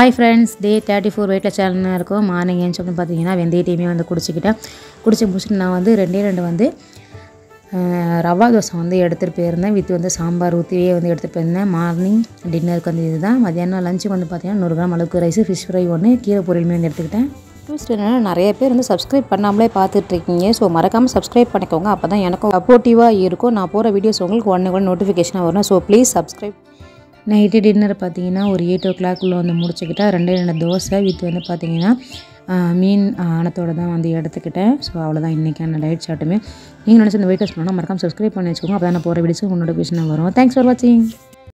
Hi friends, day 34 வெயிட்ல சேனல்னா இருக்கும். Morning ஏஞ்சி வந்து பார்த்தீங்கன்னா வெந்தய டீமே வந்து குடிச்சிக்கிட்டேன். குடிச்சு முடிச்சுட்டு நான் வந்து ரெண்டு வந்து ரவா தோசை வந்து எடுத்துகிட்டு போயிருந்தேன். வித் வந்து சாம்பார் ஊற்றியே வந்து எடுத்துகிட்டு போயிருந்தேன். மார்னிங் டின்னருக்கு வந்து இதுதான். மதியானம் லஞ்சுக்கு வந்து பார்த்தீங்கன்னா 100 கிராம் அளவுக்கு ரைஸ், ஃபிஷ் ஃப்ரை ஒன்று, கீரை பொரியலுமே வந்து எடுத்துக்கிட்டேன். ட்விஸ்ட் என்னென்னா நிறைய பேர் வந்து சப்ஸ்கிரைப் பண்ணாமலே பார்த்துட்ருக்கீங்க. ஸோ மறக்காமல் சப்ஸ்கிரைப் பண்ணிக்கோங்க. அப்போ தான் எனக்கும் சப்போர்ட்டிவாக இருக்கும். நான் போகிற வீடியோஸ் உங்களுக்கு உடனே நோட்டிஃபிகேஷனாக வரும். So please subscribe. Night dinner பார்த்தீங்கன்னா ஒரு 8 o'clock வந்து முடிச்சுக்கிட்டேன். 2 தோசை வித் வந்து பார்த்தீங்கன்னா மீன் ஆனத்தோடு தான் வந்து எடுத்துக்கிட்டேன். ஸோ அவ்வளோதான் இன்றைக்கான டயட் சார்ட்டுமே. நீங்கள் நினச்சி இந்த வெயிட் லாஸ் பண்ணால் மறக்காமல் சப்ஸ்கிரைப் பண்ணி வச்சுக்கோங்க. அப்போ தான் நான் போகிற வீடியோஸ் நோட்டிஃபிகேஷனாக வரும். தேங்க்ஸ் ஃபார் வாட்சிங்.